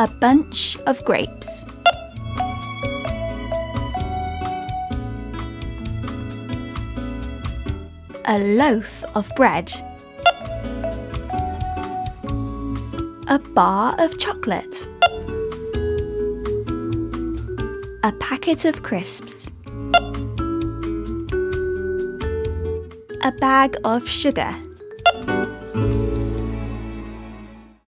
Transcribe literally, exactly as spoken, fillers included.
A bunch of grapes. A loaf of bread. A bar of chocolate. A packet of crisps. A bag of sugar.